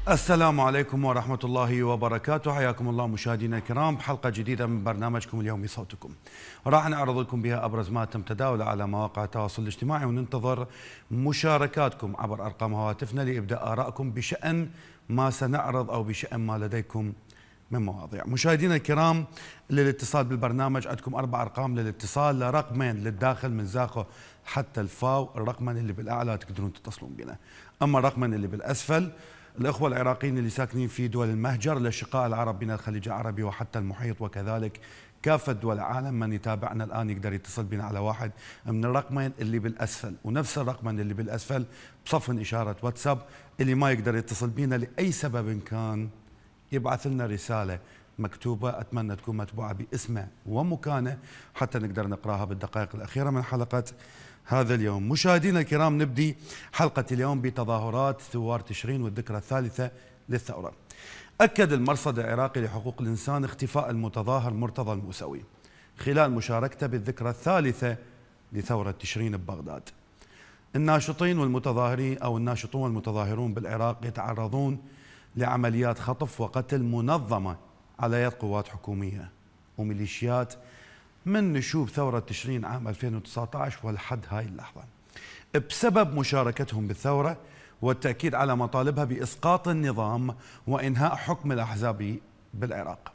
السلام عليكم ورحمة الله وبركاته. حياكم الله مشاهدينا الكرام بحلقة جديدة من برنامجكم اليومي صوتكم. راح نعرض لكم بها أبرز ما تم تداوله على مواقع التواصل الاجتماعي، وننتظر مشاركاتكم عبر أرقام هواتفنا لإبداء آرائكم بشأن ما سنعرض أو بشأن ما لديكم من مواضيع. مشاهدينا الكرام، للاتصال بالبرنامج عندكم 4 أرقام للاتصال، رقمين للداخل من زاخو حتى الفاو، الرقمين اللي بالأعلى تقدرون تتصلون بنا، أما الرقمين اللي بالأسفل الأخوة العراقيين اللي ساكنين في دول المهجر، الأشقاء العرب من الخليج العربي وحتى المحيط، وكذلك كافة دول العالم، من يتابعنا الآن يقدر يتصل بنا على واحد من الرقمين اللي بالأسفل، ونفس الرقمين اللي بالأسفل بصفن إشارة واتساب. اللي ما يقدر يتصل بنا لأي سبب كان يبعث لنا رسالة مكتوبة، أتمنى تكون متبوعة باسمه ومكانه حتى نقدر نقراها بالدقائق الأخيرة من حلقة هذا اليوم. مشاهدينا الكرام، نبدي حلقة اليوم بتظاهرات ثوار تشرين والذكرى الثالثة للثورة. أكد المرصد العراقي لحقوق الإنسان اختفاء المتظاهر مرتضى الموسوي خلال مشاركته بالذكرى الثالثة لثورة تشرين ببغداد. الناشطين والمتظاهرين أو الناشطون والمتظاهرون بالعراق يتعرضون لعمليات خطف وقتل منظمة على يد قوات حكومية وميليشيات من نشوب ثورة تشرين عام 2019 ولحد هاي اللحظة، بسبب مشاركتهم بالثورة والتأكيد على مطالبها بإسقاط النظام وإنهاء حكم الأحزاب بالعراق.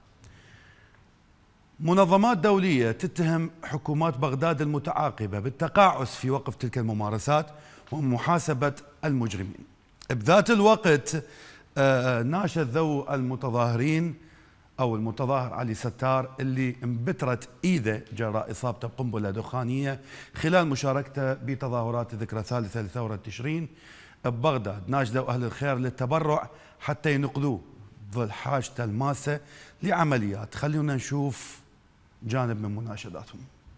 منظمات دولية تتهم حكومات بغداد المتعاقبة بالتقاعس في وقف تلك الممارسات ومحاسبة المجرمين. بذات الوقت ناشد ذو المتظاهرين أو المتظاهر علي ستار اللي انبترت إيده جراء إصابته بقنبلة دخانية خلال مشاركته بتظاهرات الذكرى الثالثة لثورة تشرين ببغداد، ناشدوا أهل الخير للتبرع حتى ينقذوه ظل حاجته الماسة لعمليات. خلونا نشوف جانب من مناشداتهم.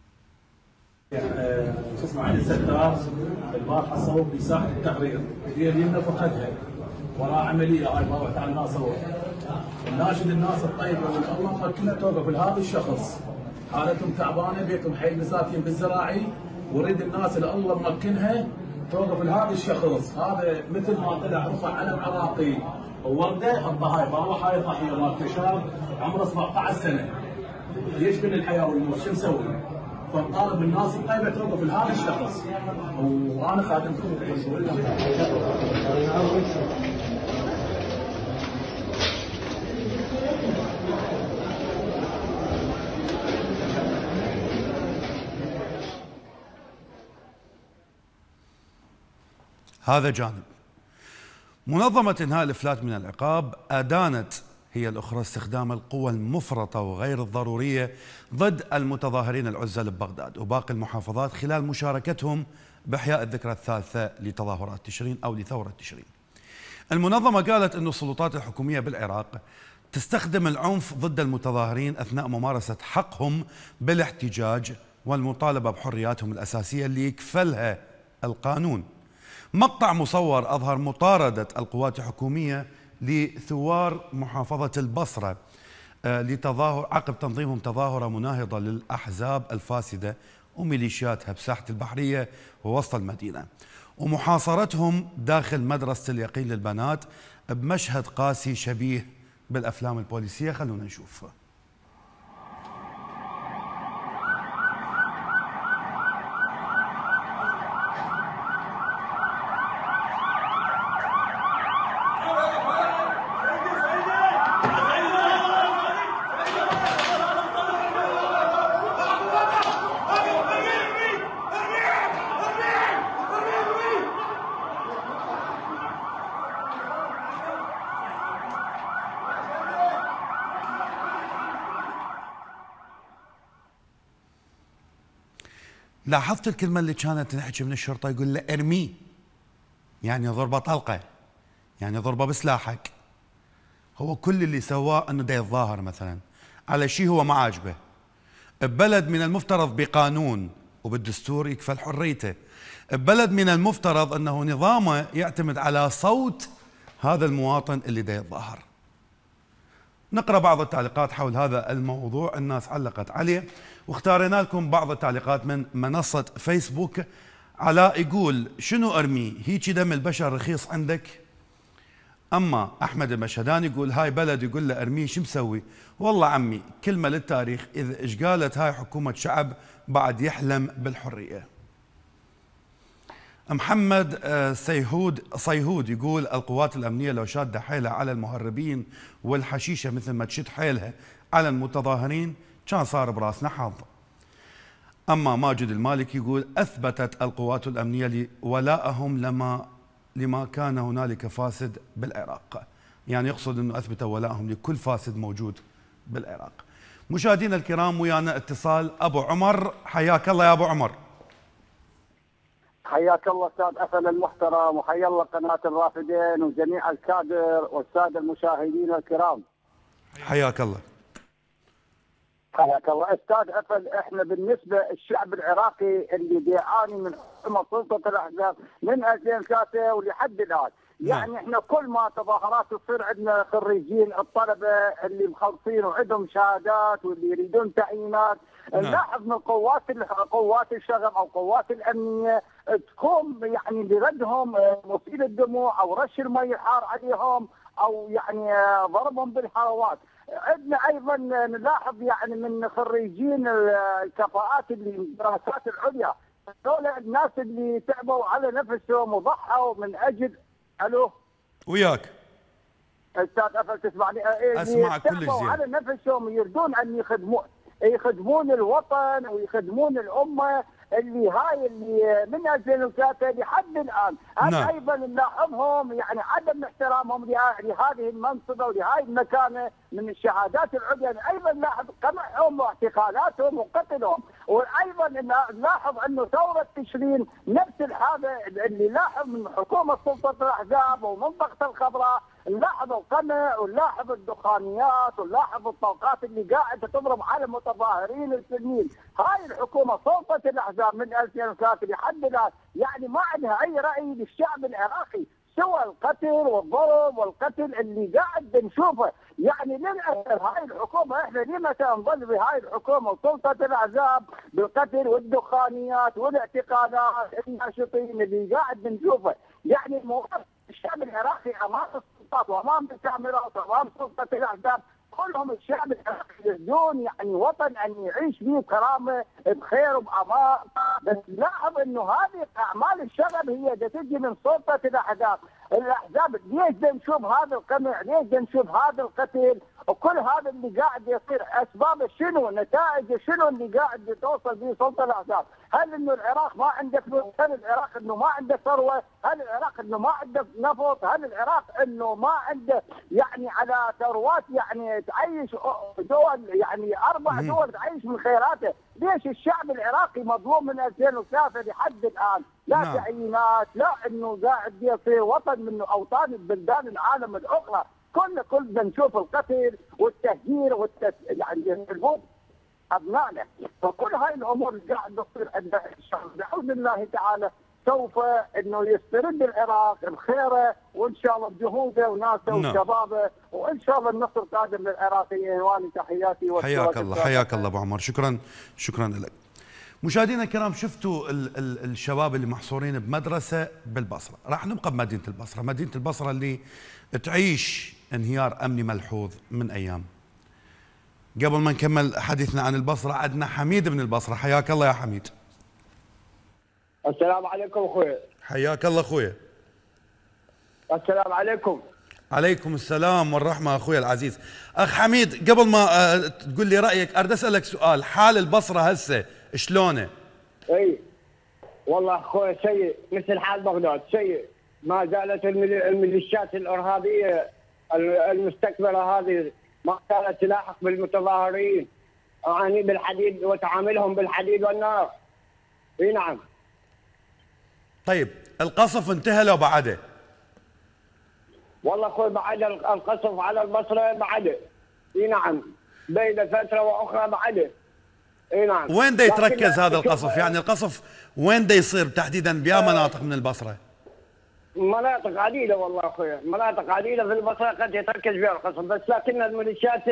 اسمه علي ستار البارحة صوب بساحة التحرير، هي اليمنى فقدها وراء عملية هاي مرت على الناس. هو الناشد الناس الطيبة والله كلها توقف لهذا الشخص، حالتهم تعبانة، بيتهم حيل مساكين بالزراعي، وريد الناس اللي الله ممكنها توقف لهذا الشخص. هذا مثل ما طلع رفع علم عراقي وورده الضحايا، بروح هاي ضحية مال شاب عمره 17 سنة يشبه الحياة والموت، شو مسوي؟ فنطالب من الناس الطيبة توقف لهذا الشخص، وانا خادمكم. هذا جانب. منظمة إنهاء الإفلات من العقاب أدانت هي الأخرى استخدام القوى المفرطة وغير الضرورية ضد المتظاهرين العزل ببغداد وباقي المحافظات خلال مشاركتهم بإحياء الذكرى الثالثة لتظاهرات تشرين أو لثورة تشرين. المنظمة قالت أن السلطات الحكومية بالعراق تستخدم العنف ضد المتظاهرين أثناء ممارسة حقهم بالاحتجاج والمطالبة بحرياتهم الأساسية اللي يكفلها القانون. مقطع مصور أظهر مطاردة القوات الحكومية لثوار محافظة البصرة لتظاهر عقب تنظيمهم تظاهرة مناهضة للأحزاب الفاسدة وميليشياتها بساحة البحرية ووسط المدينة، ومحاصرتهم داخل مدرسة اليقين للبنات بمشهد قاسي شبيه بالأفلام البوليسية. خلونا نشوف. لاحظت الكلمة اللي كانت تنحكي من الشرطة، يقول له ارميه، يعني ضربة طلقة، يعني ضربة بسلاحك. هو كل اللي سواه انه دا يتظاهر مثلا على شيء هو ما عاجبه ببلد من المفترض بقانون وبالدستور يكفل حريته، ببلد من المفترض انه نظامه يعتمد على صوت هذا المواطن اللي دا يتظاهر. نقرأ بعض التعليقات حول هذا الموضوع، الناس علقت عليه واختارنا لكم بعض التعليقات من منصة فيسبوك. علاء يقول شنو ارمي؟ هيك دم البشر رخيص عندك؟ اما احمد المشهداني يقول هاي بلد، يقول له ارميه شو مسوي؟ والله عمي كلمه للتاريخ، اذا ايش قالت هاي حكومه شعب بعد يحلم بالحريه. محمد صيهود يقول القوات الامنيه لو شاده حيلها على المهربين والحشيشه مثل ما تشد حيلها على المتظاهرين كان صار براسنا حظ. اما ماجد المالكي يقول اثبتت القوات الامنيه ولاءهم لما كان هنالك فاسد بالعراق، يعني يقصد انه اثبتوا ولائهم لكل فاسد موجود بالعراق. مشاهدينا الكرام ويانا اتصال ابو عمر، حياك الله يا ابو عمر. حياك الله استاذ أفل المحترم، وحيا الله قناه الرافدين وجميع الكادر والساده المشاهدين الكرام. حياك الله. حياك الله استاذ أفل. احنا بالنسبه الشعب العراقي اللي بيعاني من حكومه سلطه الاحزاب من 2003 ولحد الان، يعني احنا كل ما تظاهرات تصير عندنا خريجين الطلبه اللي مخلصين وعندهم شهادات واللي يريدون تعيينات، نلاحظ من قوات الشغب او قوات الامنيه تقوم يعني بردهم غسيل الدموع او رش المي الحار عليهم او يعني ضربهم بالحروات. عندنا ايضا نلاحظ يعني من خريجين الكفاءات اللي من الدراسات العليا، هذول الناس اللي تعبوا على نفسهم وضحوا من اجل. الو وياك استاذ أفل تسمعني؟ اسمعك كل زين. على نفسهم يردون ان يخدمون الوطن ويخدمون الامه اللي من 2003 لحد الان. هذا ايضا نلاحظهم يعني عدم احترامهم لهذه المنصبه ولهذه المكانه من الشهادات العليا، ايضا نلاحظ قمعهم واعتقالاتهم وقتلهم، وايضا نلاحظ انه ثوره تشرين نفس هذا اللي لاحظ من حكومه سلطه الاحزاب ومنطقه الخضراء، نلاحظ القمع ونلاحظ الدخانيات ونلاحظ الطلقات اللي قاعده تضرب على المتظاهرين السلميين. هاي الحكومه سلطه الاحزاب من 2003 لحد الان يعني ما عندها اي راي للشعب العراقي سوى القتل والضرب والقتل اللي قاعد نشوفه. يعني للاسف هاي الحكومه احنا لمتى نظل بهاي الحكومه وسلطه الاحزاب بالقتل والدخانيات والاعتقالات الناشطين اللي قاعد نشوفه؟ يعني الشعب العراقي امام السلطات وامام الكاميرات وامام سلطه الاحزاب كلهم الشعب العراقي يريدون يعني وطن ان يعيش فيه بكرامه بخير وبامان، بس لاحظ انه هذه اعمال الشغب هي تجي من سلطه الاحزاب. ليش نشوف هذا القمع؟ ليش نشوف هذا القتل؟ وكل هذا اللي قاعد يصير اسبابه شنو؟ نتائجه شنو اللي قاعد توصل به سلطه الاحزاب؟ هل انه العراق ما عنده فلوس؟ هل العراق انه ما عنده ثروه؟ هل العراق انه ما عنده نفط؟ هل العراق انه ما عنده يعني على ثروات يعني تعيش دول يعني 4 دول تعيش من خيراته؟ ليش الشعب العراقي مظلوم من 2003 لحد الان؟ لا تعيينات، لا انه قاعد يصير وطن من اوطان بلدان العالم الاخرى، كلنا نشوف القتل والتهجير يعني يسلبون ابنائنا، فكل هاي الامور اللي قاعد تصير عندنا ان شاء الله باذن الله تعالى سوف انه يسترد العراق بخيره وان شاء الله بجهوده وناسه وشبابه، وان شاء الله النصر قادم للعراقيين. وانا تحياتي حياك الله. حياك الله ابو عمر، شكرا لك. مشاهدينا الكرام شفتوا الشباب اللي محصورين بمدرسه بالبصره، راح نبقى بمدينه البصره، مدينه البصره اللي تعيش انهيار امني ملحوظ من ايام. قبل ما نكمل حديثنا عن البصره عندنا حميد من البصره، حياك الله يا حميد. السلام عليكم اخوي. حياك الله اخويا. السلام عليكم. عليكم السلام والرحمه اخوي العزيز. اخ حميد قبل ما تقول لي رايك اريد اسالك سؤال، حال البصره هسه شلونه؟ اي والله اخوي سيء مثل حال بغداد، سيء. ما زالت الميليشيات الارهابيه المستكبره هذه ما زالت تلاحق بالمتظاهرين يعني بالحديد وتعاملهم بالحديد والنار. اي نعم. طيب القصف انتهى لو بعده؟ والله اخوي بعد القصف على البصره بعده. اي نعم. بين فتره واخرى بعده. اي نعم. وين دا يتركز هذا القصف؟ يعني القصف وين دا يصير تحديدا بأي مناطق من البصره؟ مناطق عديده والله اخوي، مناطق عديده في البصره قد يتركز فيها القصف، بس لكن الميليشيات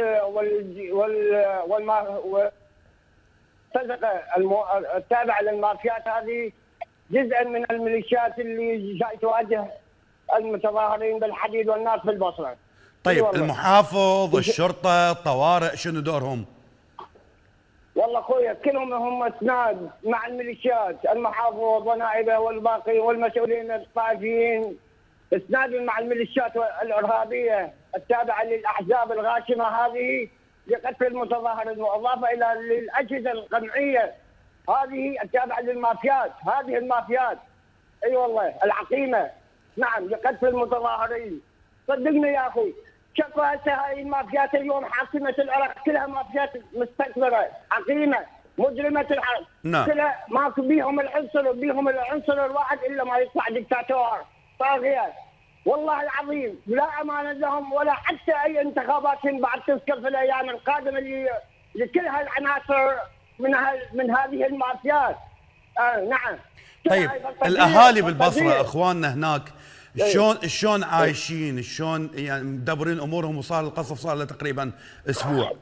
التابعه للمافيات هذه جزءا من الميليشيات اللي جاي تواجه المتظاهرين بالحديد والناس في البصره. طيب المحافظ، الشرطه، الطوارئ شنو دورهم؟ والله اخويا كلهم هم اسناد مع الميليشيات، المحافظ ونائبه والباقي والمسؤولين الطائفيين اسناد مع الميليشيات الارهابيه التابعه للاحزاب الغاشمه هذه لقتل المتظاهرين، واضافه الى الاجهزه القمعيه هذه التابعه للمافيات، هذه المافيات اي والله العقيمه، نعم، لقتل المتظاهرين. صدقني يا اخوي، شوف هسه هاي المافيات اليوم حاكمه العراق كلها مافيات مستكبره عقيمه مجرمه الحرب، نعم، كلها ماكو بيهم العنصر الواحد الا ما يطلع دكتاتور طاغيه. والله العظيم لا امان لهم ولا حتى اي انتخابات بعد تذكر في الايام القادمه لكل هالعناصر من هذه المافيات. نعم. طيب الاهالي بالبصره اخواننا هناك شلون عايشين؟ شلون يعني مدبرين امورهم؟ وصار القصف صار له تقريبا اسبوع.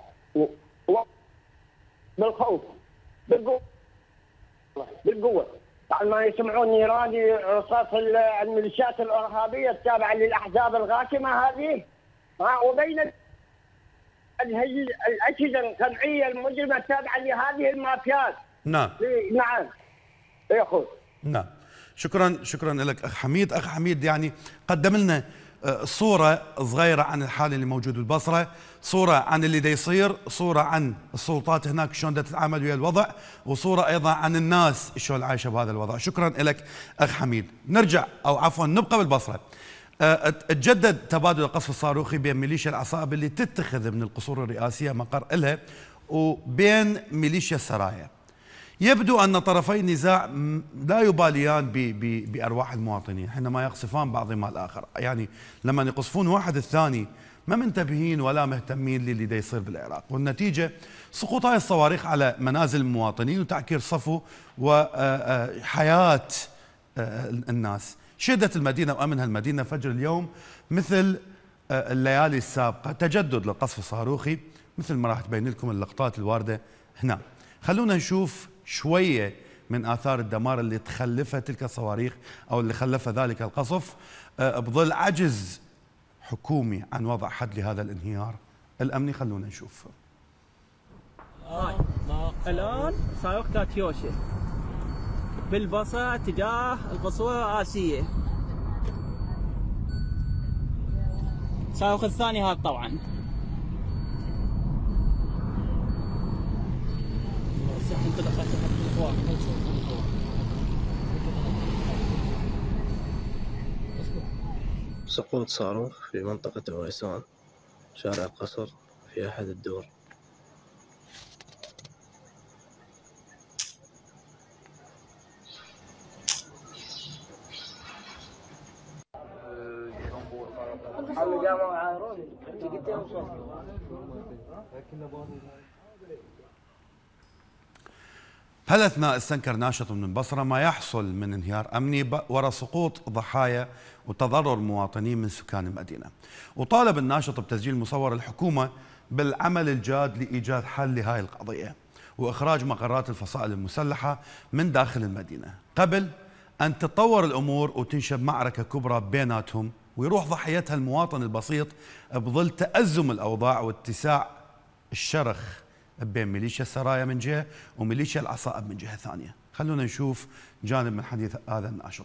بالخوف، بالقوه بعد ما يسمعون نيران رصاص الميليشيات الارهابيه التابعه للاحزاب الغاشمه هذه، وبين الاجهزه القمعيه المجرمه التابعه لهذه المافيات. نعم نعم يا اخوي. نعم، شكرا لك اخ حميد. اخ حميد يعني قدم لنا صورة صغيرة عن الحالة اللي موجود بالبصرة، صورة عن اللي دا يصير، صورة عن السلطات هناك شلون دا تتعامل ويا الوضع، وصورة أيضا عن الناس شلون عايشة بهذا الوضع. شكرا لك أخ حميد. نرجع أو عفوا نبقى بالبصرة. تجدد تبادل القصف الصاروخي بين ميليشيا العصائب اللي تتخذ من القصور الرئاسية مقر إلها وبين ميليشيا السرايا. يبدو أن طرفي النزاع لا يباليان بأرواح المواطنين حينما يقصفان بعضهما الآخر، يعني لما يقصفون واحد الثاني ما منتبهين ولا مهتمين للي دا يصير بالعراق، والنتيجة سقوط هاي الصواريخ على منازل المواطنين وتعكير صفو وحياة الناس. شهدت المدينة وأمنها المدينة فجر اليوم مثل الليالي السابقة تجدد للقصف الصاروخي مثل ما راح تبين لكم اللقطات الواردة هنا. خلونا نشوف شوية من آثار الدمار اللي تخلفها تلك الصواريخ أو اللي خلفها ذلك القصف بظل عجز حكومي عن وضع حد لهذا الانهيار الأمني. خلونا نشوف. الآن صاروخ كاتيوشا بالبصرة تجاه القصور الرئاسية. الصاروخ الثاني هذا طبعا. سقوط صاروخ في منطقة عويسان شارع القصر في أحد الدور. هالأثناء استنكر ناشط من البصرة ما يحصل من انهيار أمني وراء سقوط ضحايا وتضرر مواطنين من سكان المدينة، وطالب الناشط بتسجيل مصور الحكومة بالعمل الجاد لإيجاد حل لهاي القضية وإخراج مقرات الفصائل المسلحة من داخل المدينة قبل أن تتطور الأمور وتنشب معركة كبرى بيناتهم ويروح ضحيتها المواطن البسيط بظل تأزم الأوضاع واتساع الشرخ بين ميليشيا السرايا من جهة وميليشيا العصائب من جهة ثانية. خلونا نشوف جانب من حديث هذا الناشط.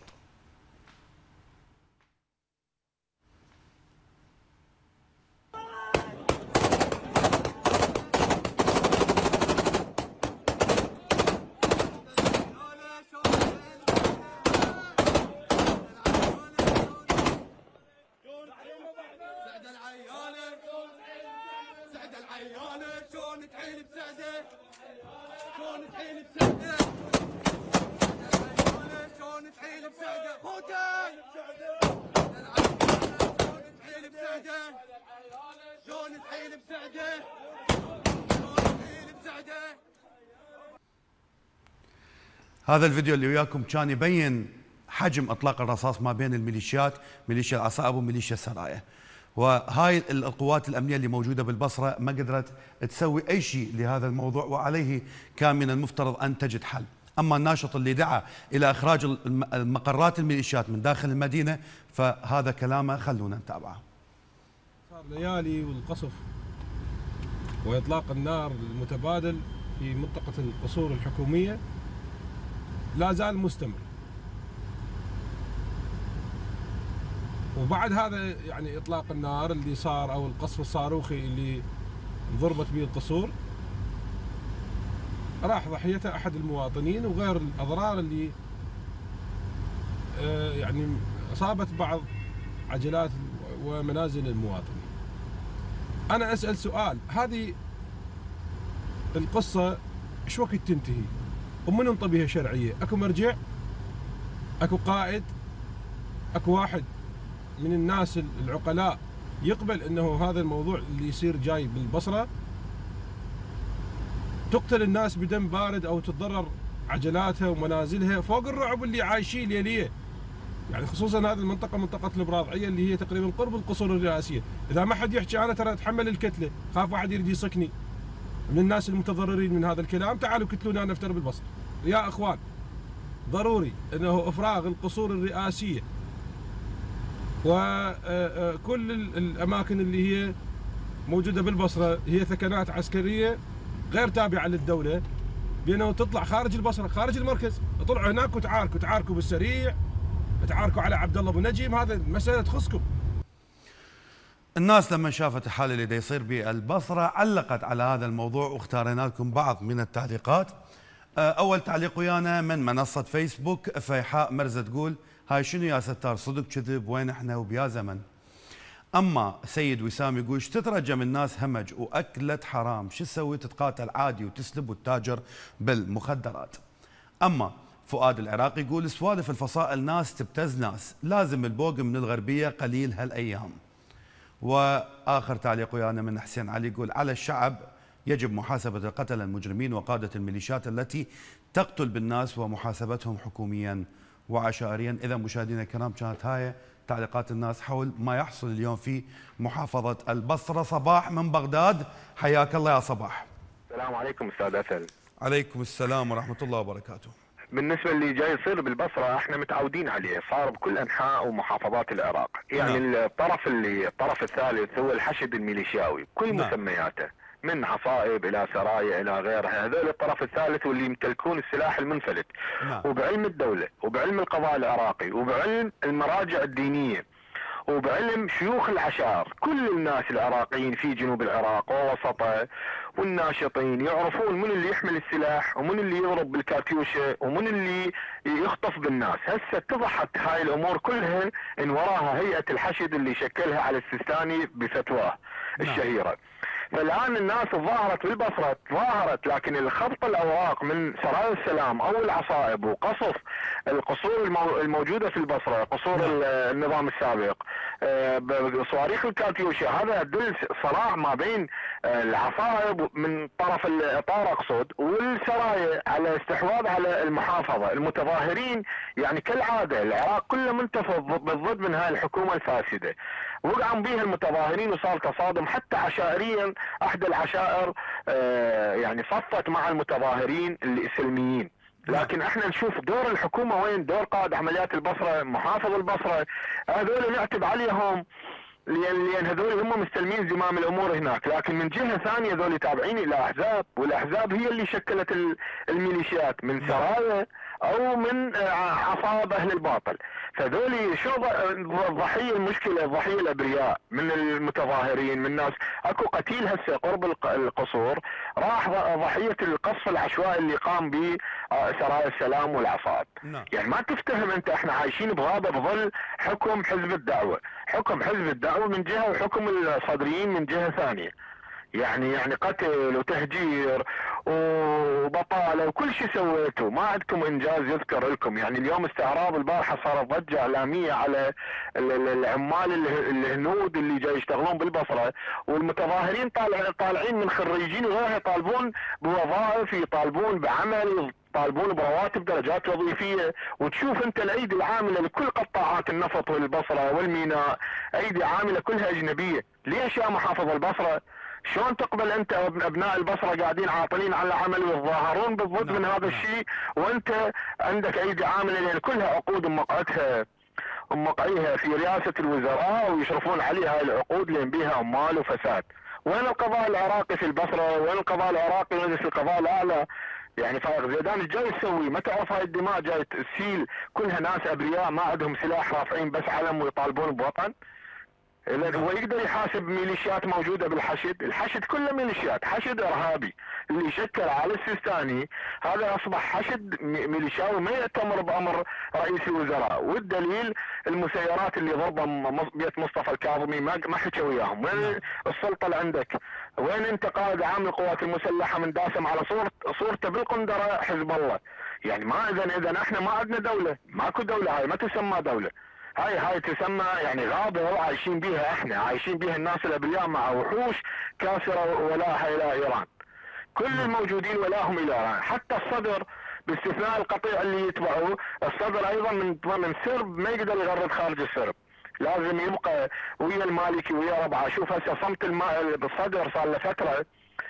هذا الفيديو اللي وياكم كان يبين حجم اطلاق الرصاص ما بين الميليشيات، ميليشيا العصائب وميليشيا السرايا، وهاي القوات الامنيه اللي موجوده بالبصره ما قدرت تسوي اي شيء لهذا الموضوع، وعليه كان من المفترض ان تجد حل. أما الناشط اللي دعا إلى إخراج المقرات الميليشيات من داخل المدينة فهذا كلامه خلونا نتابعه. صار ليالي والقصف وإطلاق النار المتبادل في منطقة القصور الحكومية لا زال مستمر. وبعد هذا يعني إطلاق النار اللي صار أو القصف الصاروخي اللي ضربت به القصور راح ضحيته أحد المواطنين، وغير الأضرار اللي يعني أصابت بعض عجلات ومنازل المواطنين. أنا أسأل سؤال، هذه القصة إيش وقت تنتهي؟ ومن ينطي بها شرعية؟ أكو مرجع؟ أكو قائد؟ أكو واحد من الناس العقلاء يقبل أنه هذا الموضوع اللي يصير جاي بالبصرة تقتل الناس بدم بارد أو تتضرر عجلاتها ومنازلها فوق الرعب اللي عايشين ليلية؟ يعني خصوصا هذه المنطقة منطقة البراضعية اللي هي تقريبا قرب القصور الرئاسية. إذا ما حد يحكي أنا ترى أتحمل الكتلة، خاف واحد يريد يصكني من الناس المتضررين من هذا الكلام، تعالوا كتلونا نفتر بالبصر. يا أخوان ضروري أنه إفراغ القصور الرئاسية وكل الأماكن اللي هي موجودة بالبصرة هي ثكنات عسكرية غير تابعة للدولة، بأنه تطلع خارج البصرة خارج المركز. طلعوا هناك وتعاركوا بالسريع، تعاركوا على عبد الله ابو نجيم، هذا مسألة تخصكم. الناس لما شافت الحالة اللي دا يصير بالبصرة علقت على هذا الموضوع، واختارنا لكم بعض من التعليقات. أول تعليق ويانا من منصة فيسبوك، فيحاء مرزة تقول هاي شنو يا ستار، صدق كذب، وين احنا وبيا زمن. أما سيد وسام يقول ايش تترجم الناس همج وأكلت حرام، شو تسوي تتقاتل عادي وتسلب وتتاجر بالمخدرات. أما فؤاد العراقي يقول سوالف الفصائل ناس تبتز ناس، لازم البوق من الغربية قليل هالأيام. وآخر تعليق ويانا من حسين علي يقول على الشعب يجب محاسبة القتلة المجرمين وقادة الميليشيات التي تقتل بالناس ومحاسبتهم حكوميا وعشائريا. إذا مشاهدينا الكرام كانت هاي تعليقات الناس حول ما يحصل اليوم في محافظة البصرة. صباح من بغداد، حياك الله يا صباح. السلام عليكم استاذ أسل. عليكم السلام ورحمة الله وبركاته. بالنسبة اللي جاي يصير بالبصرة احنا متعودين عليه، صار بكل انحاء ومحافظات العراق، يعني الطرف الثالث هو الحشد الميليشياوي كل مسمياته من عصائب الى سرايا الى غيرها، هذول الطرف الثالث واللي يمتلكون السلاح المنفلت. وبعلم الدولة وبعلم القضاء العراقي وبعلم المراجع الدينية وبعلم شيوخ العشائر، كل الناس العراقيين في جنوب العراق ووسطه والناشطين يعرفون من اللي يحمل السلاح ومن اللي يضرب بالكاتيوشة ومن اللي يخطف بالناس. هسه اتضحت هاي الامور كلها ان وراها هيئة الحشد اللي شكلها على السيستاني بفتواه الشهيرة. فالآن الناس ظاهرت بالبصرة ظاهرت، لكن الخبط الأوراق من سرايا السلام أو العصائب وقصف القصور الموجودة في البصرة، قصور النظام السابق، بصواريخ الكاتيوشا، هذا يدل صراع ما بين العصائب من طرف الإطار أقصد والسرايا على استحواذ على المحافظة. المتظاهرين يعني كالعادة العراق كله منتفض بالضد من هاي الحكومة الفاسدة، وقعوا بها المتظاهرين وصار تصادم حتى عشائريا. احدى العشائر يعني صفت مع المتظاهرين السلميين. لكن احنا نشوف دور الحكومة وين، دور قائد عمليات البصرة، محافظ البصرة، هذول نعتب عليهم لان هذول هم مستلمين زمام الامور هناك. لكن من جهة ثانية هذول تابعين الى احزاب، والاحزاب هي اللي شكلت الميليشيات من سرايا او من عصابة اهل الباطل. فذولي شو ضحية المشكلة، ضحية الابرياء من المتظاهرين من الناس. اكو قتيل هسه قرب القصور راح ضحية القصف العشوائي اللي قام به سرايا السلام والعصائب. يعني ما تفتهم انت، احنا عايشين بغابة بظل حكم حزب الدعوة، حكم حزب الدعوة من جهة وحكم الصدريين من جهة ثانية. يعني قتل وتهجير وبطالة وكل شيء سويته، ما عندكم انجاز يذكر لكم. يعني اليوم استعراض البارحة صارت ضجة اعلامية على العمال الهنود اللي جاي يشتغلون بالبصرة، والمتظاهرين طالعين من خريجين وغيرها يطالبون بوظائف، يطالبون بعمل، يطالبون برواتب، درجات وظيفية. وتشوف انت الايدي العاملة لكل قطاعات النفط والبصرة والميناء، ايدي عاملة كلها اجنبية. ليش يا محافظ البصرة شلون تقبل انت ابناء البصره قاعدين عاطلين على العمل ويتظاهرون بالضد من هذا الشيء، وانت عندك ايدي عامله لان كلها عقود موقعيها في رئاسه الوزراء ويشرفون عليها هاي العقود لان بيها اموال وفساد. وين القضاء العراقي في البصره؟ وين القضاء العراقي مجلس القضاء الاعلى؟ يعني فائق زيدان ايش جاي تسوي؟ ما تعرف هاي الدماء جاي تسيل كلها ناس ابرياء ما عندهم سلاح رافعين بس علم ويطالبون بوطن؟ هو يقدر يحاسب ميليشيات موجوده بالحشد؟ الحشد كله ميليشيات، حشد ارهابي اللي شكل على السيستاني هذا اصبح حشد ميليشياوي ما يأتمر بامر رئيس الوزراء، والدليل المسيرات اللي ضربها بيت مصطفى الكاظمي ما حكى وياهم، وين السلطه اللي عندك؟ وين انت قائد عام القوات المسلحه من داسم على صورته بالقندره حزب الله؟ يعني ما اذا احنا ما عندنا دوله، ماكو دوله، هاي ما تسمى دوله، هاي تسمى يعني غابة عايشين بيها احنا، عايشين بيها الناس الابرياء مع وحوش كاسرة ولاها الى ايران. كل الموجودين ولاهم الى ايران، حتى الصدر باستثناء القطيع اللي يتبعوه، الصدر ايضا من سرب ما يقدر يغرد خارج السرب، لازم يبقى ويا المالكي ويا ربعه. شوف هسه صمت بالصدر صار له فترة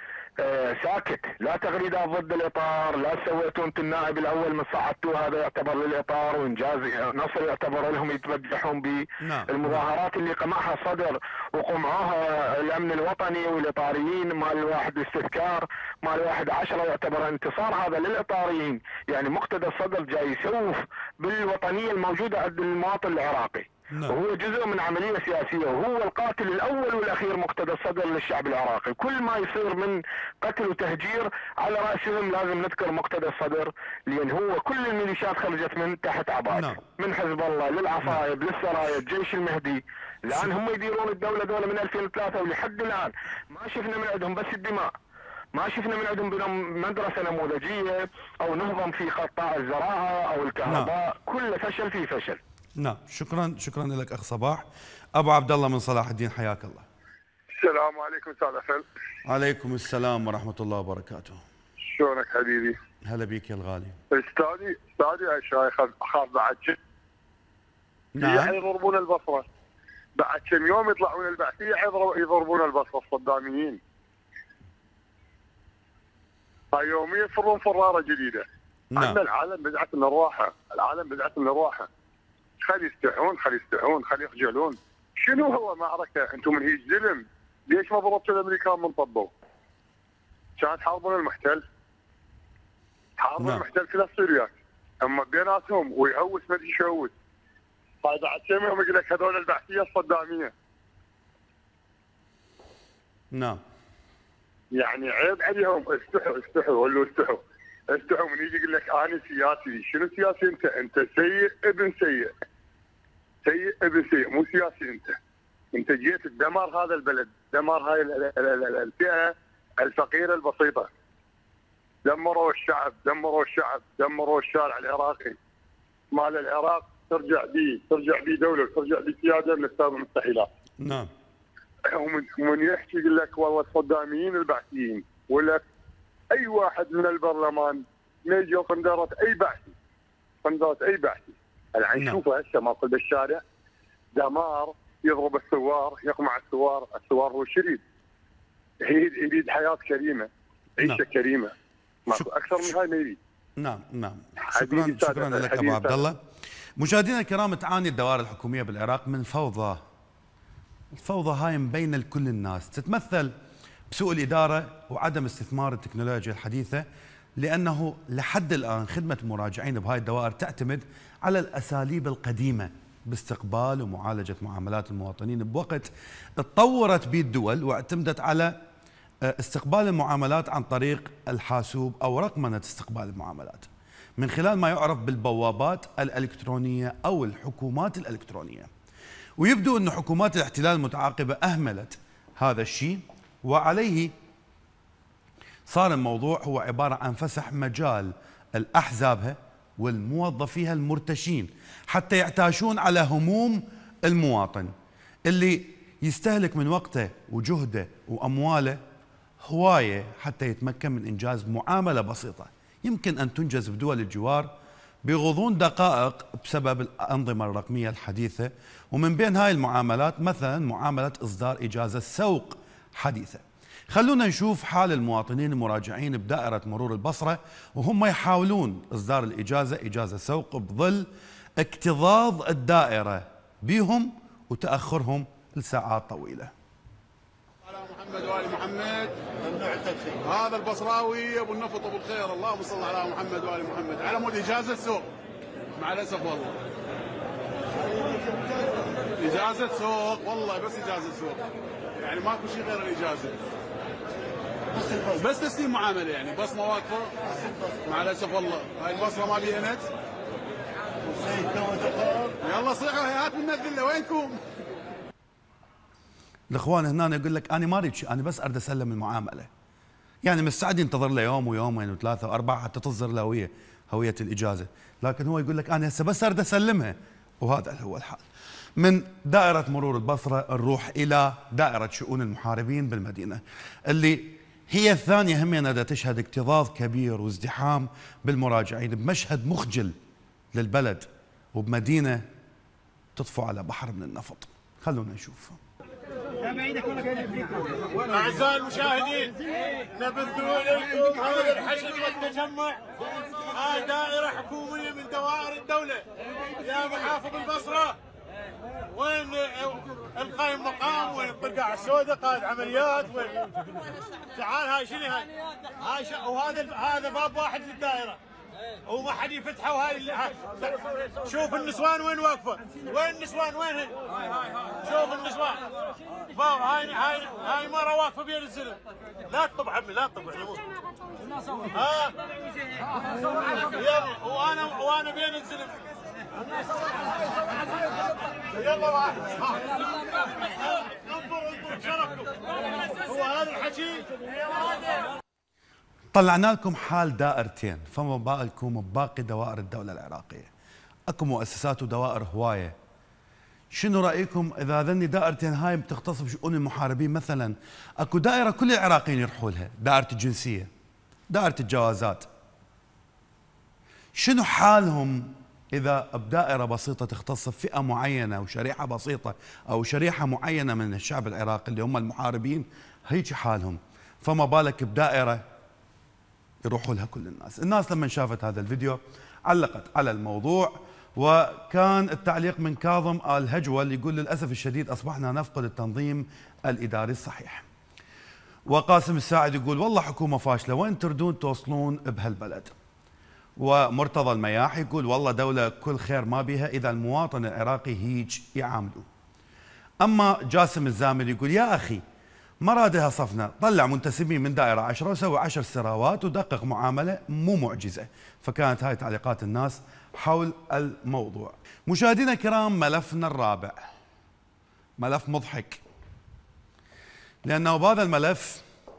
ساكت، لا تغريدات ضد الاطار، لا سويتوا انت النائب الاول من صعدتوه هذا يعتبر للاطار وانجاز نصر يعتبر لهم يتمدحون به. المظاهرات اللي قمعها الصدر وقمعوها الامن الوطني والاطاريين مال واحد استذكار مال 11 يعتبر انتصار هذا للاطاريين. يعني مقتدى الصدر جاي يسوف بالوطنيه الموجوده عند المواطن العراقي، وهو جزء من عملية سياسية، وهو القاتل الأول والأخير مقتدى الصدر للشعب العراقي. كل ما يصير من قتل وتهجير على رأسهم لازم نذكر مقتدى الصدر، لأن هو كل الميليشيات خرجت من تحت عباءته، من حزب الله للعصائب للسرايا الجيش المهدي. الآن هم يديرون الدولة دولة من 2003 ولحد الآن ما شفنا من عندهم بس الدماء، ما شفنا من عندهم مدرسة نموذجية أو نهضم في قطاع الزراعة أو الكهرباء. كل فشل فيه فشل. نعم، شكرا لك اخ صباح. ابو عبد الله من صلاح الدين، حياك الله. السلام عليكم استاذ عفل. عليكم السلام ورحمه الله وبركاته. شلونك حبيبي؟ هلا بيك يا الغالي. استاذي يا شيخ اخاف بعد نعم يضربون البصره بعد كم يوم يطلعون البعثيه يضربون البصره الصداميين. هاي يوميا يفرون فراره جديده. نعم. العالم بدعت من الراحه، خلي يستحون خلي يخجلون. شنو هو معركه؟ انتم من هيج زلم، ليش ما ضربتوا الامريكان من طبوا؟ كانت حاربون المحتل، المحتل كله السوريات، اما بيناتهم ويهوس ما ادري شو يهوس. هاي بعد كم يوم يقول لك هذول البعثيه الصداميه. نعم. يعني عيب عليهم، استحوا من يجي يقول لك انا سياسي. شنو سياسي انت سيء ابن سيء مو سياسي. انت جيت تدمر هذا البلد، دمر هاي الفئه الفقيره البسيطه، دمروا الشارع العراقي مال العراق. ترجع بيه دوله وترجع بيه سياده من السابق المستحيلات. نعم. ومن يحكي يقول لك والله الصداميين البعثيين، ولا اي واحد من البرلمان ما يجي قندره اي بعثي. الحين نشوفه هسه ماكل بالشارع دمار، يضرب الثوار، يقمع الثوار هو الشريد. يريد حياه كريمه، عيشه كريمه، ماكو اكثر من هاي ما يريد. نعم. شكرا لك ابو عبد الله. مشاهدينا الكرام، تعاني الدوائر الحكوميه بالعراق من فوضى. الفوضى هاي مبينه لكل الناس، تتمثل بسوء الاداره وعدم استثمار التكنولوجيا الحديثه، لانه لحد الان خدمه المراجعين بهاي الدوائر تعتمد على الاساليب القديمه باستقبال ومعالجه معاملات المواطنين، بوقت تطورت به الدول واعتمدت على استقبال المعاملات عن طريق الحاسوب او رقمنه استقبال المعاملات من خلال ما يعرف بالبوابات الالكترونيه او الحكومات الالكترونيه. ويبدو أن حكومات الاحتلال المتعاقبة أهملت هذا الشيء، وعليه صار الموضوع هو عبارة عن فسح مجال الأحزابها والموظفيها المرتشين حتى يعتاشون على هموم المواطن اللي يستهلك من وقته وجهده وأمواله هواية حتى يتمكن من إنجاز معاملة بسيطة يمكن أن تنجز بدول الجوار بغضون دقائق بسبب الأنظمة الرقمية الحديثة. ومن بين هاي المعاملات مثلا معاملة إصدار إجازة سوق حديثة. خلونا نشوف حال المواطنين المراجعين بدائرة مرور البصرة وهم يحاولون إصدار الإجازة، إجازة سوق، بظل اكتظاظ الدائرة بهم وتأخرهم لساعات طويلة. على محمد وآل محمد. هذا البصراوي أبو النفط أبو الخير، اللهم صل على محمد وآل محمد. على مود إجازة سوق مع الأسف والله. إجازة سوق والله، بس إجازة سوق، يعني ماكو شيء غير الإجازة، بس تسليم معاملة يعني، بس مواقفه مع الأسف والله. هاي البصرة ما بيها نت. يلا صيحوا هيهات من الذلة، وينكم؟ الاخوان هنا يقول لك انا ما اريد شيء، انا بس اريد اسلم المعامله. يعني مستعد ينتظر له يوم ويومين وثلاثه واربعه حتى تصدر له هويه الاجازه، لكن هو يقول لك انا هسه بس اريد اسلمها، وهذا هو الحال. من دائره مرور البصره نروح الى دائره شؤون المحاربين بالمدينه، اللي هي الثانيه همين تشهد اكتظاظ كبير وازدحام بالمراجعين بمشهد مخجل للبلد وبمدينه تطفو على بحر من النفط. خلونا نشوف. أعزائي المشاهدين، نبث لكم هذا الحشد والتجمع. هاي دائرة حكومية من دوائر الدولة. يا محافظ البصرة، وين القائم مقام؟ وين الطرقاع السوداء قائد عمليات؟ وين؟ تعال، هاي شنو هاي؟ وهذا باب واحد في الدائرة وما حد يفتحه. وهاي شوف النسوان وين واقفه، وين النسوان وينهن؟ شوف النسوان، هاي مره واقفه بين الزلم. لا تطب عمي، لا تطب، احنا مو وانا بين الزلم. يلا واحد، انظر شرفكم، هو هذا الحكي. طلعنا لكم حال دائرتين، فما بالكم بباقي دوائر الدولة العراقية. اكو مؤسسات ودوائر هواية. شنو رأيكم إذا ذني دائرتين هاي بتختص بشؤون المحاربين؟ مثلا اكو دائرة كل العراقيين يروحوا لها، دائرة الجنسية، دائرة الجوازات. شنو حالهم إذا بدائرة بسيطة تختص بفئة معينة وشريحة بسيطة أو شريحة معينة من الشعب العراقي اللي هم المحاربين، هيك حالهم، فما بالك بدائرة يروحوا لها كل الناس. الناس لما شافت هذا الفيديو علقت على الموضوع، وكان التعليق من كاظم آل هجوة اللي يقول للأسف الشديد أصبحنا نفقد التنظيم الإداري الصحيح. وقاسم الساعد يقول والله حكومة فاشلة، وين تردون توصلون بهالبلد؟ ومرتضى المياح يقول والله دولة كل خير ما بيها إذا المواطن العراقي هيج يعاملوا. أما جاسم الزامل يقول يا أخي ما رادها صفنا، طلع منتسبين من دائرة 10 وسوي 10 سراوات ودقق معاملة مو معجزة. فكانت هاي تعليقات الناس حول الموضوع. مشاهدينا الكرام، ملفنا الرابع ملف مضحك، لأنه بهذا الملف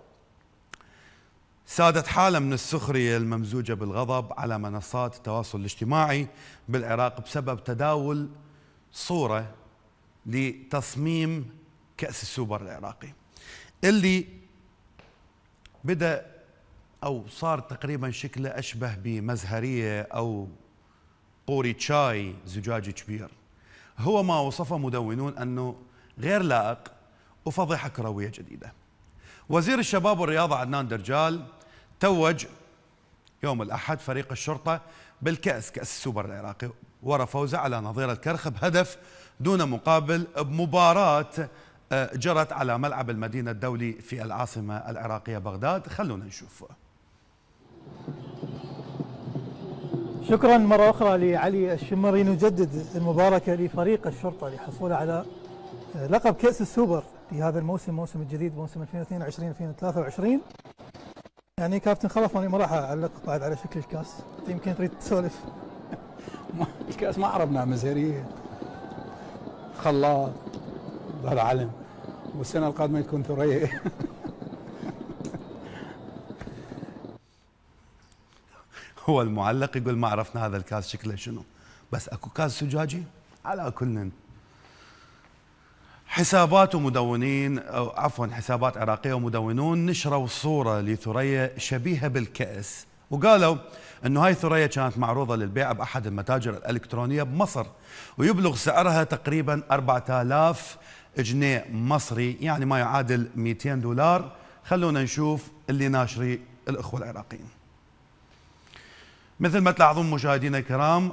سادت حالة من السخرية الممزوجة بالغضب على منصات التواصل الاجتماعي بالعراق بسبب تداول صورة لتصميم كأس السوبر العراقي، اللي بدأ أو صار تقريبا شكله أشبه بمزهرية أو قوري شاي زجاجي كبير. هو ما وصفه مدونون أنه غير لائق وفضيحة كروية جديدة. وزير الشباب والرياضة عدنان درجال توج يوم الأحد فريق الشرطة بالكأس، كأس السوبر العراقي، ورا فوزه على نظير الكرخ بهدف دون مقابل بمباراة جرت على ملعب المدينة الدولي في العاصمة العراقية بغداد. خلونا نشوف. شكرا مرة أخرى لعلي الشمري. نجدد المباركة لفريق الشرطة لحصوله على لقب كأس السوبر في هذا الموسم الجديد، موسم 2022-2023. يعني كابتن خلف أنا ما راح أعلق بعد على شكل الكاس، يمكن تريد تسولف. الكاس ما عرفنا مزهرية خلاط ظهر علم، والسنة القادمة يكون ثريا. هو المعلق يقول ما عرفنا هذا الكاس شكله شنو، بس اكو كاس زجاجي. على كل حسابات ومدونين أو عفوا حسابات عراقية ومدونون نشروا صورة لثريا شبيهة بالكأس، وقالوا انه هاي ثريا كانت معروضة للبيع بأحد المتاجر الإلكترونية بمصر، ويبلغ سعرها تقريبا 4000 جنيه مصري، يعني ما يعادل 200 دولار. خلونا نشوف اللي ناشري الأخوة العراقيين. مثل ما تلاحظون مشاهدينا الكرام،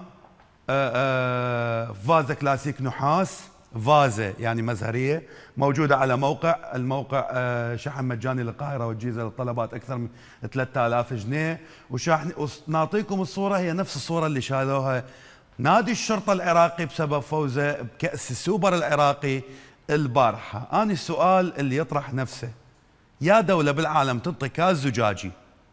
فازة كلاسيك نحاس، فازة يعني مزهرية، موجودة على الموقع شحن مجاني للقاهرة والجيزة للطلبات أكثر من 3000 جنيه، ونعطيكم الصورة هي نفس الصورة اللي شالوها نادي الشرطة العراقي بسبب فوزه بكأس السوبر العراقي البارحة. أنا السؤال اللي يطرح نفسه، يا دولة بالعالم تنطي كاس زجاجي؟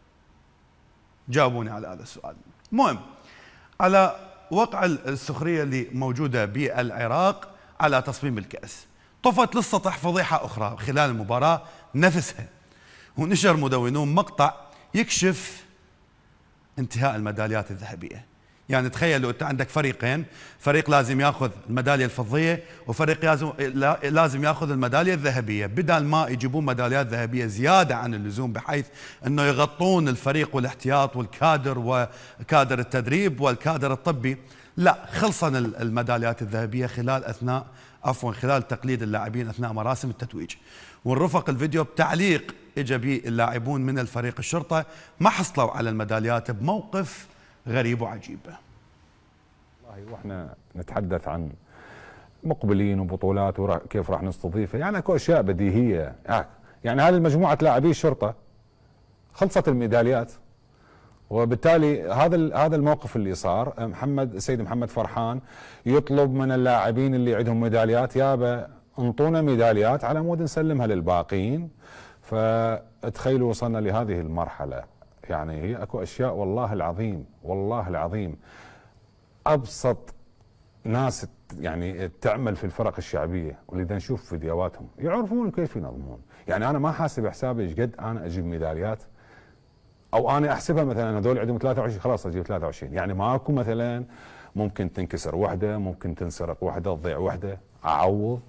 جاوبوني على هذا السؤال. المهم، على وقع السخرية اللي موجودة بالعراق على تصميم الكأس، طفت للسطح فضيحة أخرى خلال المباراة نفسها، ونشر مدونون مقطع يكشف انتهاء الميداليات الذهبية. يعني تخيلوا أنت عندك فريقين، فريق لازم ياخذ الميدالية الفضية وفريق لازم ياخذ الميدالية الذهبية، بدل ما يجيبون ميداليات ذهبية زيادة عن اللزوم بحيث أنه يغطون الفريق والاحتياط والكادر وكادر التدريب والكادر الطبي، لا، خلصن الميداليات الذهبية خلال تقليد اللاعبين أثناء مراسم التتويج. ونرفق الفيديو بتعليق اجى به اللاعبون من الفريق الشرطة ما حصلوا على الميداليات بموقف غريب وعجيب. والله واحنا نتحدث عن مقبلين وبطولات وكيف راح نستضيفها، يعني اكو اشياء بديهيه، يعني هذه مجموعه لاعبي الشرطه خلصت الميداليات، وبالتالي هذا الموقف اللي صار، السيد محمد فرحان يطلب من اللاعبين اللي عندهم ميداليات، يابا انطونا ميداليات على مود نسلمها للباقين. فتخيلوا وصلنا لهذه المرحله. يعني هي اكو اشياء والله العظيم ابسط ناس يعني تعمل في الفرق الشعبيه، ولذا نشوف فيديوهاتهم يعرفون كيف ينظمون. يعني انا ما حاسب حسابي ايش قد انا اجيب ميداليات، او انا احسبها مثلا هذول عندهم 23 خلاص اجيب 23، يعني ماكو مثلا ممكن تنكسر وحده، ممكن تنسرق وحده، تضيع وحده، اعوض.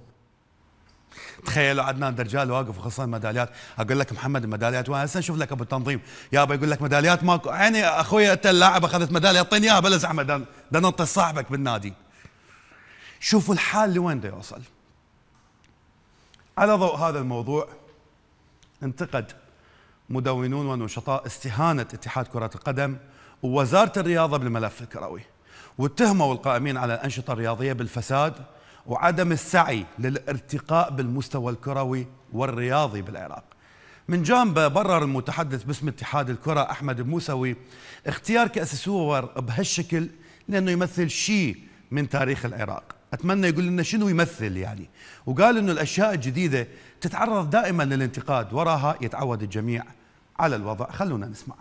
تخيلوا عدنان درجال واقف وخلصان ميداليات، اقول لك محمد الميداليات وين؟ هسه نشوف لك ابو التنظيم، يابا يقول لك ميداليات ماكو، يعني اخوي انت اللاعب اخذت ميداليه اعطيني اياها بلا زحمه، ده ننطي صاحبك بالنادي. شوفوا الحال لوين بده يوصل. على ضوء هذا الموضوع انتقد مدونون ونشطاء استهانه اتحاد كره القدم ووزاره الرياضه بالملف الكروي، واتهموا القائمين على الانشطه الرياضيه بالفساد وعدم السعي للارتقاء بالمستوى الكروي والرياضي بالعراق. من جانبه برر المتحدث باسم اتحاد الكرة أحمد الموسوي اختيار كأس السوبر بهالشكل لأنه يمثل شيء من تاريخ العراق. أتمنى يقول لنا شنو يمثل يعني، وقال أنه الأشياء الجديدة تتعرض دائما للانتقاد، وراها يتعود الجميع على الوضع. خلونا نسمع.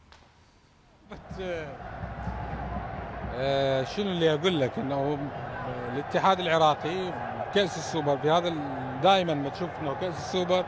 شنو اللي أقول لك، أنه الاتحاد العراقي كأس السوبر في هذا دائما ما تشوف انه كأس السوبر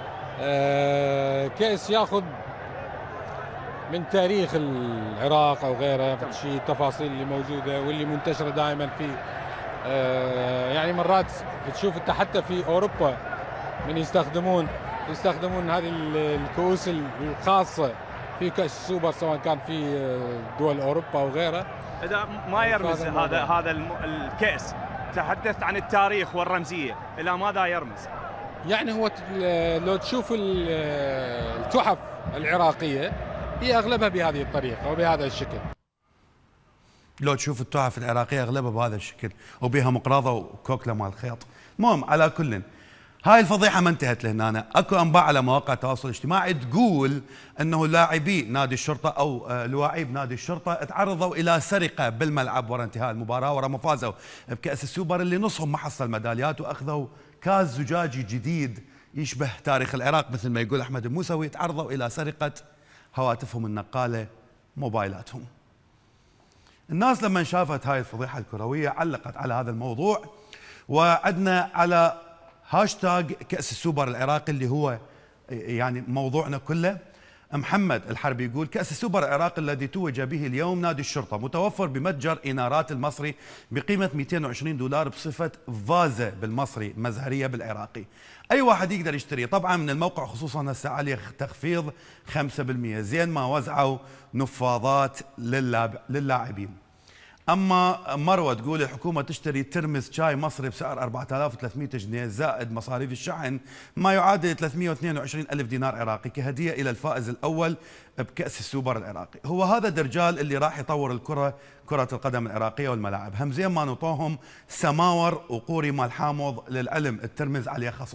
كأس ياخذ من تاريخ العراق او غيره، شيء التفاصيل اللي موجوده واللي منتشره دائما في يعني مرات تشوف انت حتى في اوروبا من يستخدمون هذه الكؤوس الخاصه في كأس السوبر، سواء كان في دول اوروبا او غيره. إذا ما يرمز هذا الكأس، تحدثت عن التاريخ والرمزية، إلى ماذا يرمز؟ يعني هو لو تشوف التحف العراقية هي أغلبها بهذه الطريقة وبهذا الشكل. لو تشوف التحف العراقية أغلبها بهذا الشكل وبها مقراضة وكوكلة مال خيط. المهم على كل، هاي الفضيحة ما انتهت لهنا. اكو انباء على مواقع التواصل الاجتماعي تقول انه لاعبي نادي الشرطة او لواعيب نادي الشرطة تعرضوا الى سرقة بالملعب وراء انتهاء المباراة، وراء ما فازوا بكأس السوبر اللي نصهم ما حصل ميداليات، واخذوا كاس زجاجي جديد يشبه تاريخ العراق مثل ما يقول احمد الموسوي. تعرضوا الى سرقة هواتفهم النقالة، موبايلاتهم. الناس لما شافت هاي الفضيحة الكروية علقت على هذا الموضوع، وعدنا على هاشتاج كأس السوبر العراقي اللي هو يعني موضوعنا كله. محمد الحربي يقول كأس السوبر العراقي الذي توج به اليوم نادي الشرطة متوفر بمتجر إنارات المصري بقيمة $220 بصفة فازة بالمصري مزهرية بالعراقي. أي واحد يقدر يشتريه طبعا من الموقع، خصوصا هسه عليه تخفيض 5%. زين ما وزعوا نفاضات للاعبين. أما مروة تقول الحكومة تشتري ترمس شاي مصري بسعر 4300 جنيه زائد مصاريف الشحن ما يعادل 322 ألف دينار عراقي كهدية إلى الفائز الأول بكأس السوبر العراقي. هو هذا الدرجال اللي راح يطور كرة القدم العراقية والملاعب. همزين ما نطوهم سماور وقوري مال حامض للعلم الترمز عليه خصم.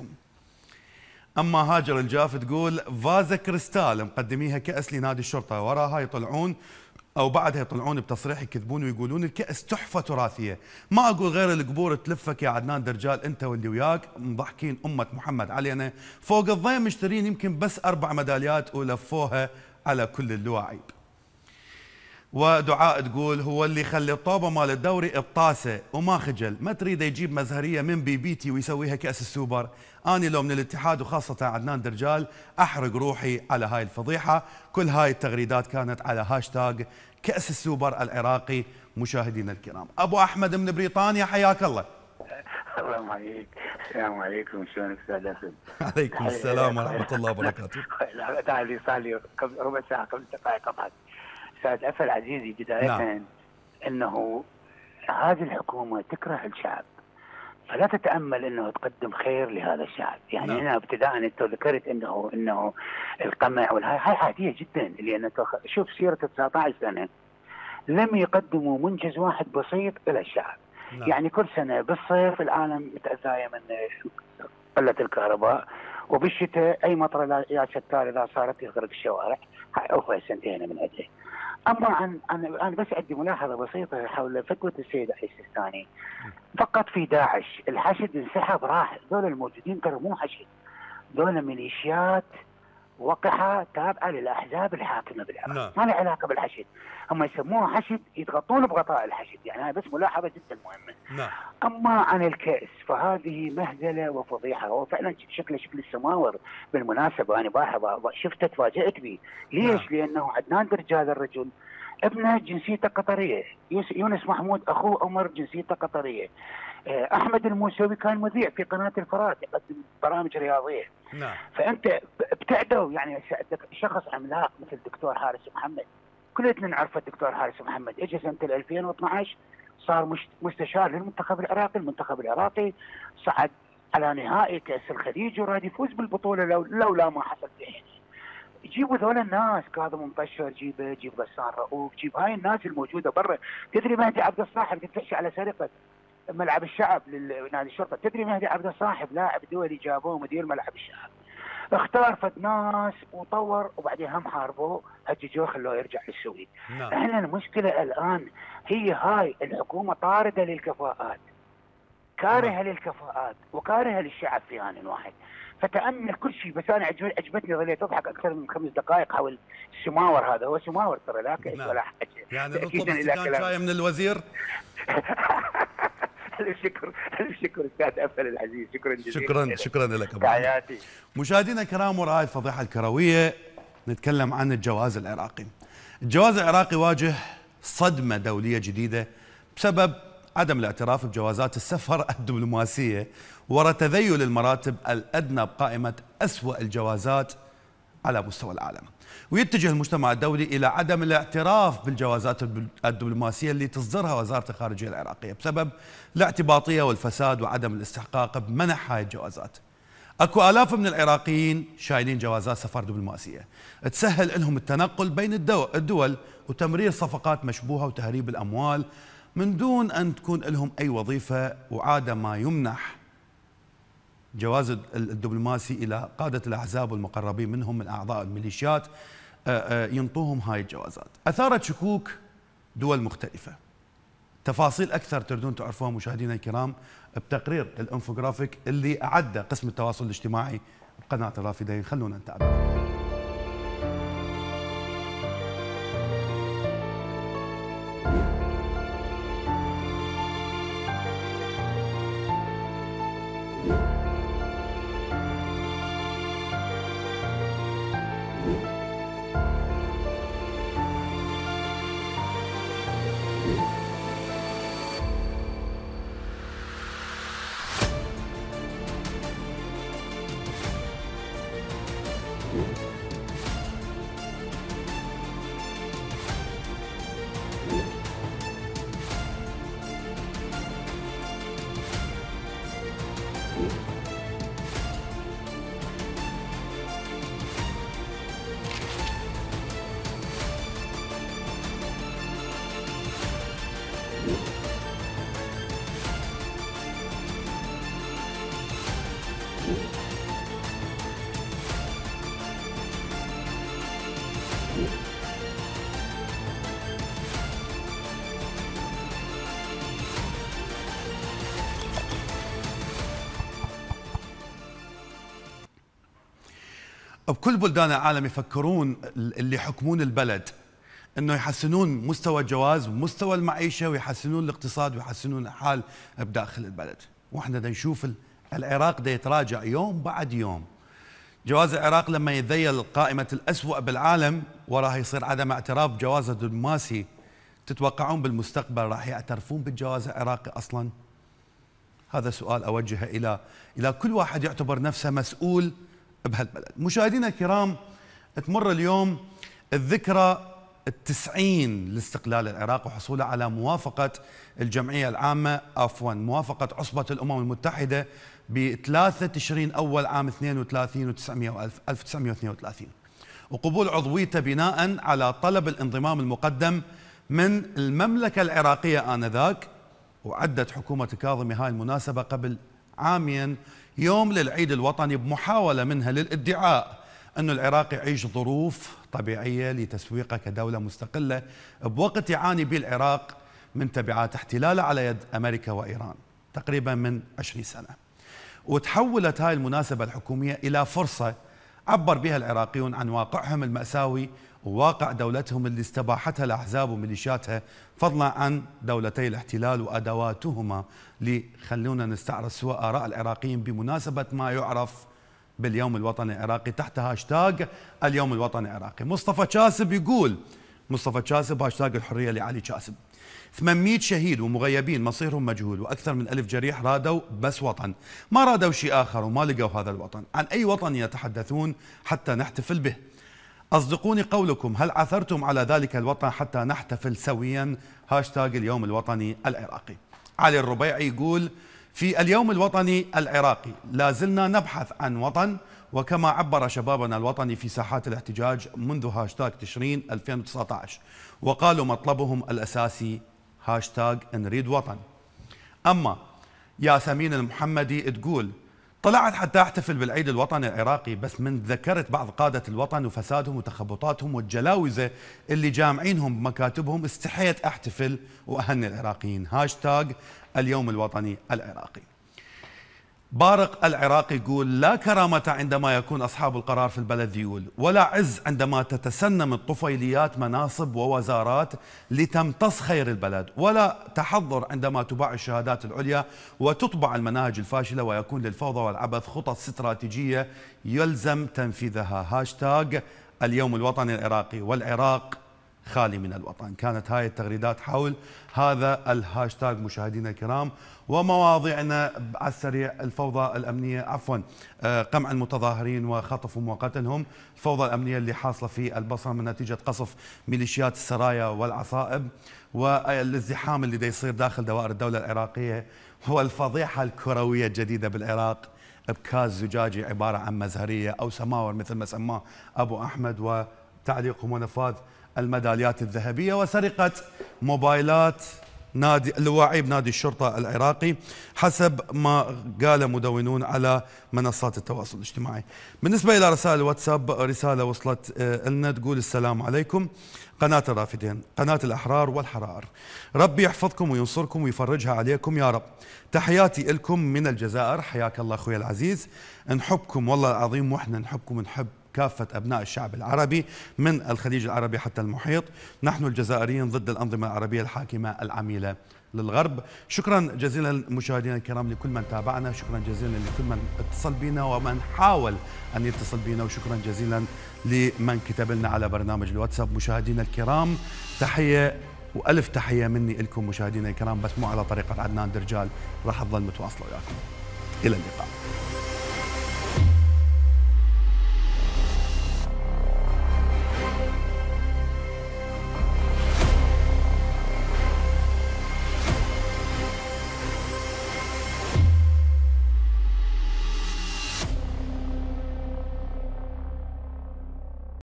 أما هاجر الجاف تقول فازا كريستال مقدميها كأس لنادي الشرطة، وراها يطلعون أو بعدها يطلعون بتصريح يكذبون ويقولون الكأس تحفة تراثية. ما أقول غير القبور تلفك يا عدنان درجال أنت واللي وياك مضحكين أمة محمد علينا. فوق الضيم مشترين يمكن بس 4 ميداليات ولفوها على كل اللواعيب. ودعاء تقول هو اللي يخلي الطوبة مال الدوري بطاسة وما خجل، ما تريد يجيب مزهرية من بيبيتي ويسويها كأس السوبر. أنا لو من الاتحاد وخاصة عدنان درجال أحرق روحي على هاي الفضيحة. كل هاي التغريدات كانت على هاشتاج كأس السوبر العراقي. مشاهدينا الكرام، أبو أحمد من بريطانيا حياك الله. الله معيك. السلام عليكم، شلونك استاذ اسد؟ عليكم السلام ورحمة الله وبركاته. لا تعالي صار لي ربع ساعة قبل دقائق طبعا. استاذ أفل عزيزي، بداية نعم. انه هذه الحكومة تكره الشعب، فلا تتأمل انه تقدم خير لهذا الشعب. يعني نعم. هنا ابتداء انت ذكرت انه القمع والهاي هاي عادية جدا، لان شوف سيرة 19 سنة لم يقدموا منجز واحد بسيط الى الشعب. نعم. يعني كل سنة بالصيف العالم متأذاية من قلة الكهرباء، وبالشتاء اي مطر يا شتار اذا صارت يغرق الشوارع. هاي اوفى سنتين من عده. اما انا بس عندي ملاحظه بسيطه حول فتوى السيد عيسى الثاني. فقط في داعش الحشد انسحب راح، ذول الموجودين ترى مو حشد، ذول ميليشيات وقحه تابعه للاحزاب الحاكمه بالعراق. ما له علاقه بالحشد، هم يسموها حشد يضغطون بغطاء الحشد. يعني هاي بس ملاحظه جدا مهمه. اما عن الكأس فهذه مهزله وفضيحه. هو فعلا شكل السماور بالمناسبه، انا شفته تفاجأت به. ليش؟ لانه عدنان درجال الرجل ابنه جنسيته قطريه، يونس محمود اخوه عمر جنسيته قطريه، احمد الموسوي كان مذيع في قناه الفرات يقدم برامج رياضيه. نعم. فانت ابتعدوا، يعني شخص عملاق مثل الدكتور حارس محمد، كلنا نعرف الدكتور حارس محمد، اجى سنه 2012 صار مستشار للمنتخب العراقي. المنتخب العراقي صعد على نهائي كأس الخليج وراد يفوز بالبطوله لولا ما حصل في حين. جيبوا ذول الناس، كاظم مطشر جيب غسان رؤوف، جيب هاي الناس الموجوده برا. تدري مهدي عبد الصاحب تحكي على سرقه ملعب الشعب لنادي الشرطه، تدري مهدي عبد الصاحب لاعب دولي جابوه مدير ملعب الشعب، اختار فد ناس وطور وبعدين هم حاربوه هججوه خلوه يرجع للسويد. نعم. احنا المشكله الان هي هاي الحكومه طارده للكفاءات، كارهه للكفاءات وكارهه للشعب في آن واحد. فتأمل كل شيء. بس انا عجبتني ظليت اضحك اكثر من 5 دقائق حول السماور. هذا هو سماور ترى، لا كأس ولا حاجه. يعني نطلب استكان شاي من الوزير. الشكر استاذ أفل العزيز، شكرا جزيلا. شكرا لك ابو حياتي. مشاهدينا الكرام، وراء الفضيحه الكرويه نتكلم عن الجواز العراقي. الجواز العراقي واجه صدمه دوليه جديده بسبب عدم الاعتراف بجوازات السفر الدبلوماسيه وراء تذيل المراتب الادنى بقائمه أسوأ الجوازات على مستوى العالم. ويتجه المجتمع الدولي إلى عدم الاعتراف بالجوازات الدبلوماسية اللي تصدرها وزارة الخارجية العراقية بسبب الاعتباطية والفساد وعدم الاستحقاق بمنح هاي الجوازات. اكو آلاف من العراقيين شايلين جوازات سفر دبلوماسية تسهل لهم التنقل بين الدول وتمرير صفقات مشبوهة وتهريب الأموال من دون أن تكون لهم أي وظيفة. وعادة ما يمنح جواز الدبلوماسي إلى قادة الأحزاب والمقربين منهم من أعضاء الميليشيات ينطوهم هاي الجوازات. أثارت شكوك دول مختلفة. تفاصيل أكثر تردون تعرفوها مشاهدينا الكرام بتقرير الانفوغرافيك اللي أعده قسم التواصل الاجتماعي بقناة الرافدين. خلونا نتابع. بكل بلدان العالم يفكرون اللي يحكمون البلد انه يحسنون مستوى الجواز ومستوى المعيشه ويحسنون الاقتصاد ويحسنون الحال بداخل البلد، واحنا دا نشوف العراق دا يتراجع يوم بعد يوم. جواز العراق لما يتذيل قائمه الأسوأ بالعالم وراه يصير عدم اعتراف بجوازه الدبلوماسي، تتوقعون بالمستقبل راح يعترفون بالجواز العراقي اصلا؟ هذا سؤال اوجهه الى كل واحد يعتبر نفسه مسؤول بهالبلد. مشاهدينا الكرام، تمر اليوم الذكرى 90 لاستقلال العراق وحصوله على موافقة الجمعية العامة موافقة عصبة الأمم المتحدة ب 3 تشرين أول عام 1932 وقبول عضويته بناء على طلب الانضمام المقدم من المملكة العراقية آنذاك. وعدت حكومة كاظمي هاي المناسبة قبل عامين يوم للعيد الوطني بمحاولة منها للادعاء أن العراق يعيش ظروف طبيعية لتسويقه كدولة مستقلة بوقت يعاني به العراق من تبعات احتلاله على يد أمريكا وإيران تقريبا من 20 سنة. وتحولت هاي المناسبة الحكومية إلى فرصة عبر بها العراقيون عن واقعهم المأساوي وواقع دولتهم اللي استباحتها الأحزاب وميليشياتها، فضلا عن دولتي الاحتلال وأدواتهما. خلونا نستعرض سوا آراء العراقيين بمناسبة ما يعرف باليوم الوطني العراقي تحت هاشتاج اليوم الوطني العراقي. مصطفى كاسب يقول، مصطفى كاسب هاشتاج الحرية لعلي كاسب: 800 شهيد ومغيبين مصيرهم مجهول وأكثر من 1000 جريح رادوا بس وطن، ما رادوا شيء آخر وما لقوا هذا الوطن. عن أي وطن يتحدثون حتى نحتفل به؟ أصدقوني قولكم، هل عثرتم على ذلك الوطن حتى نحتفل سويا؟ هاشتاج اليوم الوطني العراقي. علي الربيعي يقول: في اليوم الوطني العراقي لا زلنا نبحث عن وطن، وكما عبر شبابنا الوطني في ساحات الاحتجاج منذ هاشتاج تشرين 2019 وقالوا مطلبهم الأساسي هاشتاج نريد وطن. أما ياسمين المحمدي تقول: طلعت حتى احتفل بالعيد الوطني العراقي، بس من ذكرت بعض قادة الوطن وفسادهم وتخبطاتهم والجلاوزة اللي جامعينهم بمكاتبهم استحيت احتفل واهني العراقيين. هاشتاج اليوم الوطني العراقي. بارق العراقي يقول: لا كرامة عندما يكون أصحاب القرار في البلد ذيول، ولا عز عندما تتسنم الطفيليات مناصب ووزارات لتمتص خير البلد، ولا تحضر عندما تباع الشهادات العليا وتطبع المناهج الفاشلة ويكون للفوضى والعبث خطط استراتيجية يلزم تنفيذها. هاشتاج اليوم الوطني العراقي. والعراق خالي من الوطن. كانت هاي التغريدات حول هذا الهاشتاج مشاهدينا الكرام. ومواضيعنا على السريع: الفوضى الأمنية، قمع المتظاهرين وخطفهم وقتلهم، الفوضى الأمنية اللي حاصلة في البصرة من نتيجة قصف ميليشيات السرايا والعصائب، والازدحام اللي دا يصير داخل دوائر الدولة العراقية، والفضيحة الكروية الجديدة بالعراق بكاز زجاجي عبارة عن مزهرية أو سماور مثل ما سماه أبو أحمد، وتعليقهم ونفاذ الميداليات الذهبية، وسرقة موبايلات لواعيب نادي الشرطة العراقي حسب ما قال مدونون على منصات التواصل الاجتماعي. بالنسبة إلى رسائل الواتساب، رسالة وصلت لنا تقول: السلام عليكم قناة الرافدين، قناة الأحرار والحرائر، ربي يحفظكم وينصركم ويفرجها عليكم يا رب. تحياتي لكم من الجزائر، حياك الله أخوي العزيز، نحبكم والله العظيم، وإحنا نحبكم ونحب كافة أبناء الشعب العربي من الخليج العربي حتى المحيط. نحن الجزائريين ضد الأنظمة العربية الحاكمة العميلة للغرب. شكرا جزيلا مشاهدينا الكرام لكل من تابعنا، شكرا جزيلا لكل من اتصل بنا ومن حاول أن يتصل بنا، وشكرا جزيلا لمن كتب لنا على برنامج الواتساب. مشاهدينا الكرام، تحية وألف تحية مني لكم مشاهدينا الكرام، بس مو على طريقة عدنان درجال، راح أظل متواصلة وياكم. إلى اللقاء.